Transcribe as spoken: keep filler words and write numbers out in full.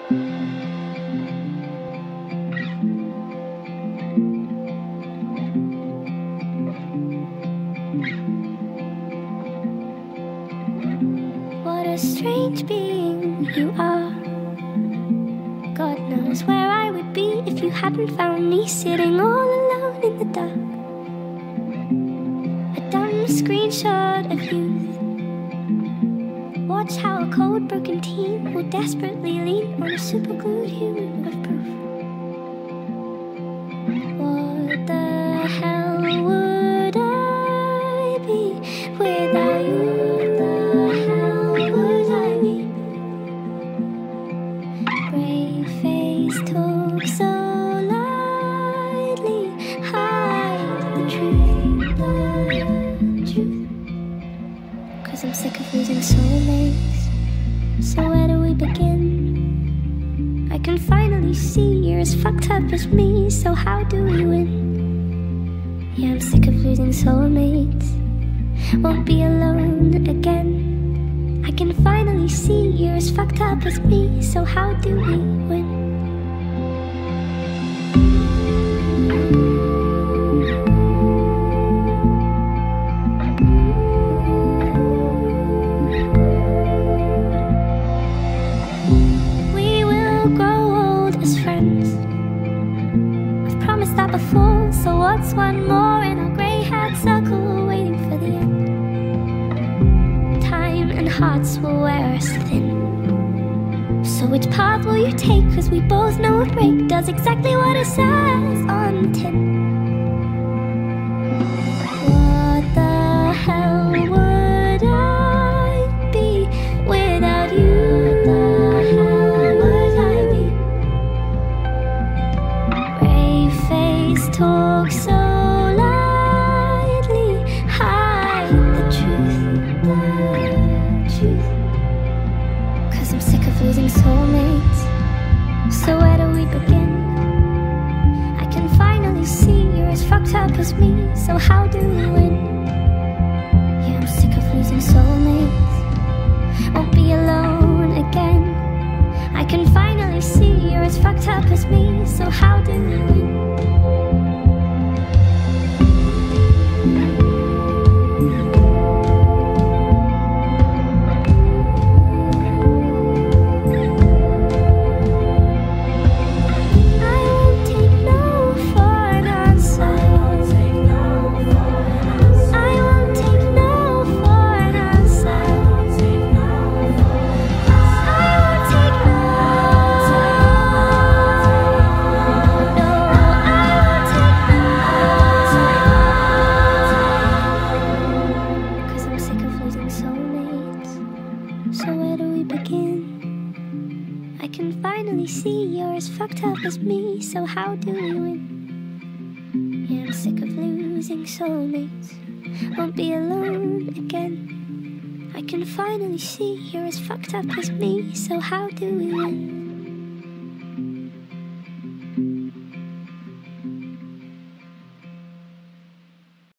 What a strange being you are. God knows where I would be if you hadn't found me sitting all alone in the dark. A dumb screenshot of youth. Watch how a cold, broken teen will desperately lean on a superglued human of proof. What the hell would I be without you? What the hell would I be? Brave face talk so lightly, hide the truth, the truth. Cause I'm sick of losing soulmates. So where do we begin? I can finally see you're as fucked up as me, so how do we win? Yeah, I'm sick of losing soulmates. Won't be alone again. I can finally see you're as fucked up as me, so how do we win? We will grow old as friends. I've promised that before, so what's one more in our grey-haired circle waiting for the end? Time and hearts will wear us thin. So which path will you take? Cause we both know a break does exactly what it says on the tin. What the hell would I be without you? What the hell would I be? Brave face talk so lightly, hide the truth, the truth. Cause I'm sick of losing soulmates. So where do we begin? I can finally see you're as fucked up as me, so how do we win? Yeah, I'm sick of losing soulmates. Won't be alone again. I can finally see you're as fucked up as me, so how do we win? So where do we begin? I can finally see you're as fucked up as me, so how do we win? Yeah, I'm sick of losing soulmates. Won't be alone again. I can finally see you're as fucked up as me, so how do we win?